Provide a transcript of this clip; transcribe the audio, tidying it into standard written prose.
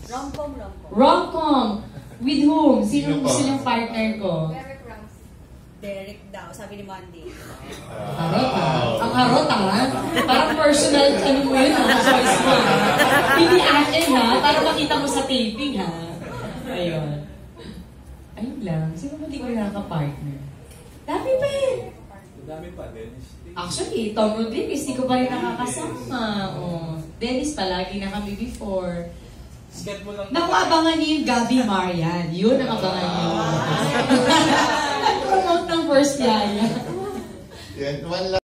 Rom-com. Rom-com. With whom? Sino gusto niyong partner ko? Derek Ramsey. Derek daw, sabi ni Mandy. Harot ha? Ang harot ha? Parang personal, ano mo yun ha? Choice mo ha? Hindi akin ha? Para makita mo sa taping ha? Ayun. Ayun lang. Sino ba di ko nakaka-partner? Dami pa eh. Dami pa, Dennis. Actually, Tom Rodriguez, di ko pa rin nakakasama. Oh. Dennis, palagi na kami before. Sket mo lang. Naku, abangan niyo yung Gabi Marian. Yun ang abangan niyo. Nag-promote ng first yaya. Yan, one